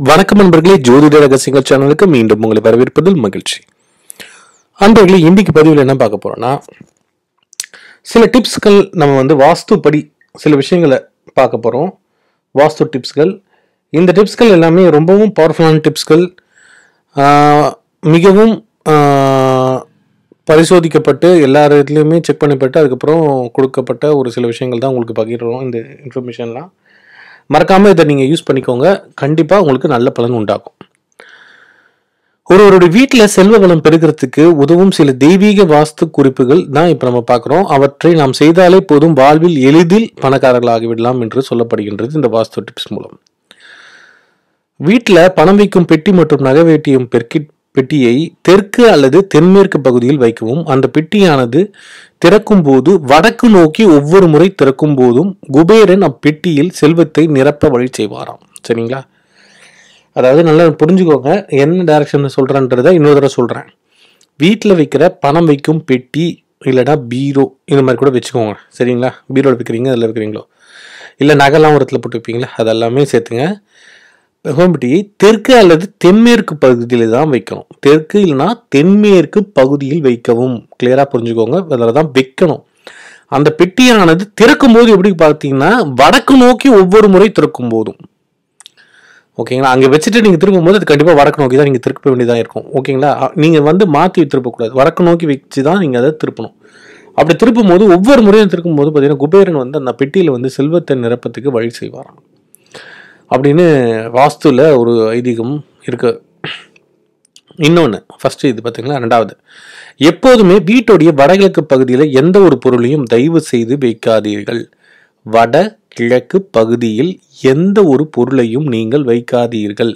வணக்கம் நண்பர்களே, ஜோதிட ரகசியங்கள் சேனலுக்கு மீண்டும் உங்களை வரவேற்பதில் மகிழ்ச்சி. அன்பர்களே, இன்னைக்கு பதிவில் என்ன பார்க்க போறோம்னா, சில டிப்ஸ்கள் நம்ம வாஸ்து படி சில விஷயங்களை பார்க்க போறோம். வாஸ்து டிப்ஸ்கள். இந்த டிப்ஸ்கள் எல்லாமே ரொம்பவும் பவர்ஃபுல்லான டிப்ஸ்கள். மிகவும் பரிசோதிக்கப்பட்டு எல்லா இடத்துலையுமே செக் பண்ணப்பட்டு அதுக்கப்புறம் கொடுக்கப்பட்ட ஒரு சில விஷயங்கள் தான் உங்களுக்கு பகிர்றோம். இந்த இன்ஃபர்மேஷன்லாம் மறக்காமல் இதை நீங்கள் யூஸ் பண்ணிக்கோங்க. கண்டிப்பாக உங்களுக்கு நல்ல பலன் உண்டாகும். ஒருவருடைய வீட்டில் செல்வ வளம் பெருகிறதுக்கு உதவும் சில தெய்வீக வாஸ்து குறிப்புகள் தான் இப்போ நம்ம பார்க்குறோம். அவற்றை நாம் செய்தாலே போதும், வாழ்வில் எளிதில் பணக்காரர்களாகிவிடலாம் என்று சொல்லப்படுகின்றது இந்த வாஸ்து டிப்ஸ் மூலம். வீட்டில் பணம் வைக்கும் பெட்டி மற்றும் நகை வேட்டியும் பெட்டியை தெற்கு அல்லது தென்மேற்கு பகுதியில் வைக்கவும். அந்த பெட்டியானது திறக்கும் போது வடக்கு நோக்கி ஒவ்வொரு முறை திறக்கும் போதும் குபேரன் அப்பெட்டியில் செல்வத்தை நிரப்ப வழி செய்வாராம். சரிங்களா? அதாவது நல்லா புரிஞ்சுக்கோங்க, என்ன டைரக்ஷன் சொல்றேன்றதை இன்னொரு தடவை சொல்றேன். வீட்டில் வைக்கிற பணம் வைக்கும் பெட்டி இல்லைன்னா பீரோ இந்த மாதிரி கூட வச்சுக்கோங்க. சரிங்களா? பீரோவில் வைக்கிறீங்க, அதில் வைக்கிறீங்களோ இல்லை நகைலாம் உரத்தில் போட்டு வைப்பீங்களா, அதெல்லாமே சேர்த்துங்க. பெட்டியை தெற்கு அல்லது தென்மேற்கு பகுதியில் தான் வைக்கணும். தெற்கு இல்லைன்னா தென்மேற்கு பகுதியில் வைக்கவும். கிளியரா புரிஞ்சுக்கோங்க, அதில் தான் வைக்கணும். அந்த பெட்டியானது திறக்கும் போது எப்படி பார்த்தீங்கன்னா வடக்கு நோக்கி ஒவ்வொரு முறை திறக்கும் போதும், ஓகேங்களா, அங்கே வச்சுட்டு நீங்கள் திருப்பும் போது அது கண்டிப்பாக வடக்கு நோக்கி தான் நீங்கள் திருப்ப வேண்டியதாக இருக்கும். ஓகேங்களா? நீங்கள் மாற்றி திருப்பக்கூடாது, வடக்கு நோக்கி வச்சு தான் நீங்கள் அதை திருப்பணும். அப்படி திருப்பும் போது ஒவ்வொரு முறையும் திருப்பும் போது பார்த்தீங்கன்னா குபேரன் அந்த பெட்டியில் செல்வத்தை நிரப்பத்துக்கு வழி செய்வாராம் அப்படின்னு வாஸ்துல ஒரு ஐதீகம் இருக்கு. இன்னொன்று ஃபர்ஸ்ட் இது பார்த்தீங்களா. ரெண்டாவது, எப்போதுமே வீட்டுடைய வடகிழக்கு பகுதியில் எந்த ஒரு பொருளையும் தயவு செய்து வைக்காதீர்கள். வட கிழக்கு பகுதியில் எந்த ஒரு பொருளையும் நீங்கள் வைக்காதீர்கள்.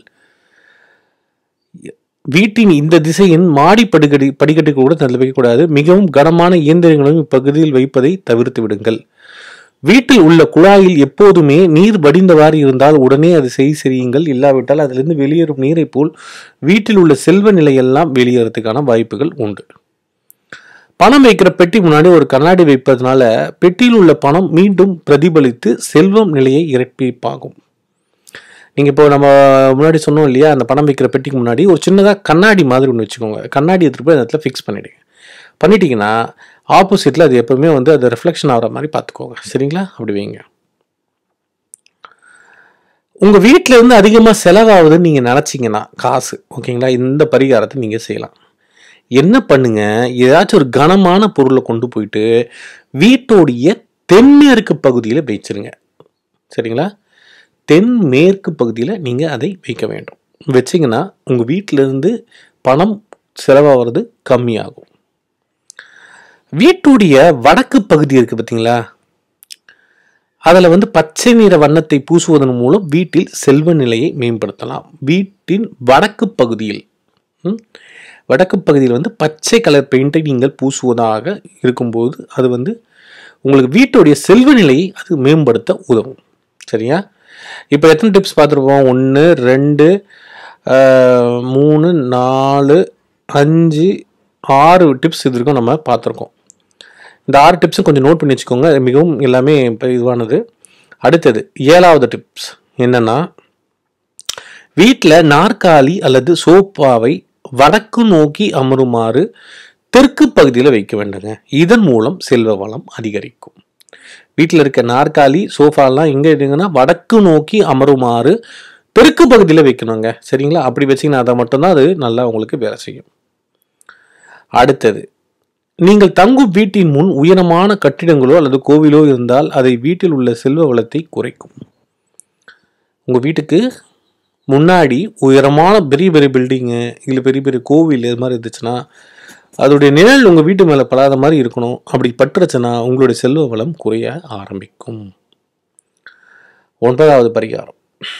வீட்டின் இந்த திசையின் மாடி படிக்கட்டு கூட அதில் வைக்கக்கூடாது. மிகவும் கனமான இயந்திரங்களையும் இப்பகுதியில் வைப்பதை தவிர்த்து விடுங்கள். வீட்டில் உள்ள குழாயில் எப்போதுமே நீர் வடிந்தவாறு இருந்தால் உடனே அதை செய்யுங்கள். இல்லாவிட்டால் அதிலிருந்து வெளியேறும் நீரை போல் வீட்டில் உள்ள செல்வ நிலையெல்லாம் வெளியேறதுக்கான வாய்ப்புகள் உண்டு. பணம் வைக்கிற பெட்டி முன்னாடி ஒரு கண்ணாடி வைப்பதனால பெட்டியில் உள்ள பணம் மீண்டும் பிரதிபலித்து செல்வம் நிலையை இரட்டிப்பாகும். நீங்கள் இப்போ நம்ம முன்னாடி சொன்னோம் இல்லையா, அந்த பணம் வைக்கிற பெட்டிக்கு முன்னாடி ஒரு சின்னதாக கண்ணாடி மாதிரி ஒன்று வச்சுக்கோங்க. கண்ணாடி எடுத்துகிட்டு போய் அந்த இடத்துல ஃபிக்ஸ் பண்ணிட்டீங்கன்னா ஆப்போசிட்டில் அது எப்பவுமே அது ரிஃப்ளெக்ஷன் ஆகிற மாதிரி பார்த்துக்கோங்க. சரிங்களா? அப்படி வைங்க. உங்கள் வீட்டில் அதிகமாக செலவாகுதுன்னு நீங்கள் நினச்சிங்கன்னா காசு, ஓகேங்களா, இந்த பரிகாரத்தை நீங்கள் செய்யலாம். என்ன பண்ணுங்க, ஏதாச்சும் ஒரு கனமான பொருளை கொண்டு போயிட்டு வீட்டோடைய தென்மேற்கு பகுதியில் வச்சிருங்க. சரிங்களா? தென்மேற்கு பகுதியில் நீங்கள் அதை வைக்க வேண்டும். வச்சிங்கன்னா உங்கள் வீட்டிலேருந்து பணம் செலவாகிறது கம்மியாகும். வீட்டுடைய வடக்கு பகுதி இருக்கு பார்த்தீங்களா, அதில் பச்சை நிற வண்ணத்தை பூசுவதன் மூலம் வீட்டில் செல்வ நிலையை மேம்படுத்தலாம். வீட்டின் வடக்கு பகுதியில் பச்சை கலர் பெயிண்டை நீங்கள் பூசுவதாக இருக்கும்போது அது உங்களுக்கு வீட்டுடைய செல்வ நிலையை அது மேம்படுத்த உதவும். சரியா? இப்போ எத்தனை டிப்ஸ் பார்த்துருப்போம்? 1 2 3 4 5 6 டிப்ஸ் இது இருக்கும் நம்ம பார்த்துருக்கோம். இந்த 6 டிப்ஸும் கொஞ்சம் நோட் பண்ணி வச்சுக்கோங்க, மிகவும் எல்லாமே இதுவானது. அடுத்தது 7வது டிப்ஸ் என்னன்னா, வீட்டில் நாற்காலி அல்லது சோஃபாவை வடக்கு நோக்கி அமருமாறு தெற்கு பகுதியில் வைக்க வேண்டுங்க. இதன் மூலம் செல்வ வளம் அதிகரிக்கும். வீட்டில் இருக்க நாற்காலி சோஃபாலாம் எங்கே இருக்குங்கன்னா வடக்கு நோக்கி அமருமாறு தெற்கு பகுதியில் வைக்கணுங்க. சரிங்களா? அப்படி வச்சிங்கன்னா அதை மட்டும்தான் அது நல்லா உங்களுக்கு வேலை செய்யும். அடுத்தது, நீங்கள் தங்கும் வீட்டின் முன் உயரமான கட்டிடங்களோ அல்லது கோவிலோ இருந்தால் அதை வீட்டில் உள்ள செல்வ வளத்தை குறைக்கும். உங்கள் வீட்டுக்கு முன்னாடி உயரமான பெரிய பெரிய பில்டிங்கு இல்லை பெரிய பெரிய கோவில் இது மாதிரி இருந்துச்சுன்னா அதோடைய நிழல் உங்கள் வீட்டு மேலே படாத மாதிரி இருக்கணும். அப்படி பட்டுருச்சுன்னா உங்களுடைய செல்வ வளம் குறைய ஆரம்பிக்கும். 9வது பரிகாரம்,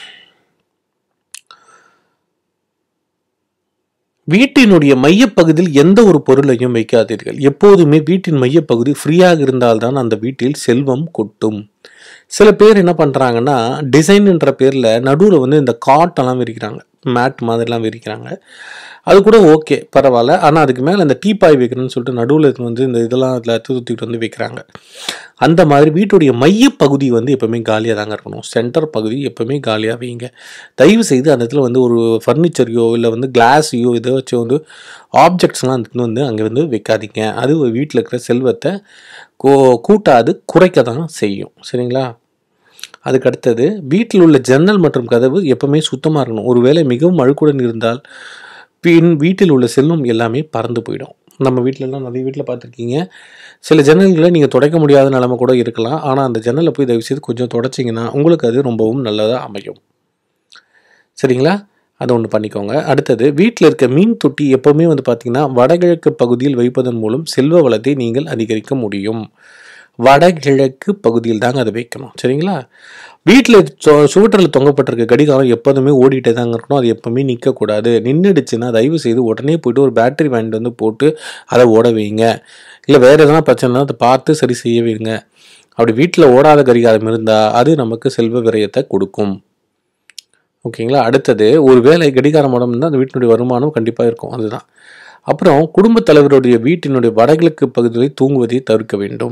வீட்டினுடைய மையப்பகுதியில் எந்த ஒரு பொருளையும் வைக்காதீர்கள். எப்போதுமே வீட்டின் மையப்பகுதி ஃப்ரீயாக இருந்தால்தான் அந்த வீட்டில் செல்வம் கொட்டும். சில பேர் என்ன பண்ணுறாங்கன்னா, டிசைன்ன்ற பேரில் நடுவில் இந்த காட்டெல்லாம் விரிக்கிறாங்க, மேட் மாதிரிலாம் விரிக்கிறாங்க. அது கூட ஓகே, பரவாயில்ல. ஆனால் அதுக்கு மேலே இந்த டீப்பாய் வைக்கிறேன்னு சொல்லிட்டு நடுவில் இந்த இதெல்லாம் அதில் சுற்றிட்டு வைக்கிறாங்க. அந்த மாதிரி வீட்டுடைய மையப்பகுதி வந்து எப்பவுமே காலியாக தாங்க இருக்கணும். சென்டர் பகுதி எப்பவுமே காலியாக வைங்க. தயவு செய்து அந்த இடத்துல வந்து ஒரு ஃபர்னிச்சரையோ இல்லை வந்து கிளாஸையோ இதை வச்சு வந்து ஆப்ஜெக்ட்ஸ்லாம் அந்த வந்து அங்கே வந்து வைக்காதீங்க. அது வீட்டில் இருக்கிற செல்வத்தை கூட்டாது, குறைக்க தான் செய்யும். சரிங்களா? அதுக்கு அடுத்தது வீட்டில் உள்ள ஜன்னல் மற்றும் கதவு எப்பவுமே சுத்தமாக இருக்கணும். ஒருவேளை மிகவும் அழுக்குடன் இருந்தால் வீட்டில் உள்ள செல்வம் எல்லாமே பறந்து போயிடும். நம்ம வீட்டிலலாம் நிறைய வீட்டில் பார்த்துருக்கீங்க, சில ஜன்னல்களை நீங்கள் துடைக்க முடியாத நிலைமை கூட இருக்கலாம். ஆனால் அந்த ஜன்னலை போய் தயவுசெய்து கொஞ்சம் துடைச்சிங்கன்னா உங்களுக்கு அது ரொம்பவும் நல்லதாக அமையும். சரிங்களா? அதை ஒன்று பண்ணிக்கோங்க. அடுத்தது வீட்டில் இருக்க மீன் தொட்டி எப்போவுமே வந்து பார்த்திங்கன்னா வடகிழக்கு பகுதியில் வைப்பதன் மூலம் செல்வ வளத்தை நீங்கள் அதிகரிக்க முடியும். வடகிழக்கு பகுதியில் தாங்க அதை வைக்கணும். சரிங்களா? வீட்டில் சுவற்றில் தொங்கப்பட்டிருக்க கடிகாரம் எப்போதுமே ஓடிட்டே தாங்க இருக்கணும். அது எப்போவுமே நிற்கக்கூடாது. நின்றுடுச்சுன்னா தயவு செய்து உடனே போய்ட்டு ஒரு பேட்டரி வாங்கிட்டு வந்து போட்டு அதை ஓட வைங்க. இல்லை வேறு எதனா பிரச்சனைனா அதை பார்த்து சரி செய்ய வைங்க. அப்படி வீட்டில் ஓடாத கடிகாரம் இருந்தால் அது நமக்கு செல்வ விரயத்தை கொடுக்கும். ஓகேங்களா? அடுத்தது ஒரு வேளை கடிகாரம் உடம்பு இருந்தால் அந்த வீட்டினுடைய வருமானம் கண்டிப்பாக இருக்கும். அதுதான். அப்புறம் குடும்பத் தலைவருடைய வீட்டினுடைய வடகிழக்கு பகுதியில் தூங்குவதை தவிர்க்க வேண்டும்.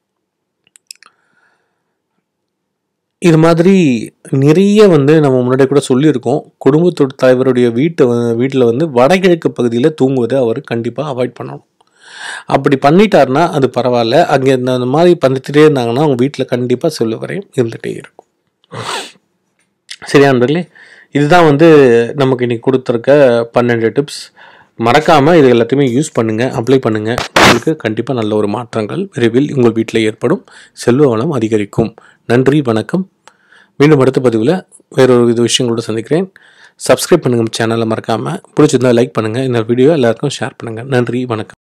இது மாதிரி நிறைய வந்து நம்ம முன்னாடி கூட சொல்லியிருக்கோம். குடும்பத்தோட தலைவருடைய வீட்டில் வந்து வடகிழக்கு பகுதியில் தூங்குவதை அவர் கண்டிப்பாக அவாய்ட் பண்ணணும். அப்படி பண்ணிட்டாருன்னா அது பரவாயில்ல. அங்கே அந்த மாதிரி பண்ணிட்டுட்டே இருந்தாங்கன்னா அவங்க வீட்டில் கண்டிப்பாக செல்வ விரயம் இருந்துகிட்டே இருக்கும். சரியா நண்பர்களே? இதுதான் வந்து நமக்கு இன்னைக்கு கொடுத்துருக்க 12 டிப்ஸ். மறக்காமல் இது எல்லாத்தையுமே யூஸ் பண்ணுங்கள், அப்ளை பண்ணுங்கள். உங்களுக்கு கண்டிப்பாக நல்ல ஒரு மாற்றங்கள் விரைவில் உங்கள் வீட்டில் ஏற்படும். செல்வ வளம் அதிகரிக்கும். நன்றி, வணக்கம். மீண்டும் அடுத்த பதிவில் வேறொரு விஷயங்களோடு சந்திக்கிறேன். சப்ஸ்கிரைப் பண்ணுங்கள் சேனலை மறக்காமல். பிடிச்சிருந்தால் லைக் பண்ணுங்கள். இந்த வீடியோ எல்லாருக்கும் ஷேர் பண்ணுங்கள். நன்றி, வணக்கம்.